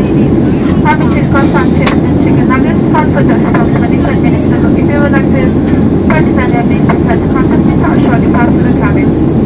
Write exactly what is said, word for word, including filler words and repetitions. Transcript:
martinis. Have a chicken sandwich and chicken nuggets. Call for just approximately ten minutes ago. If you would like to purchase any of these, please contact me or shortly pass to the cabin.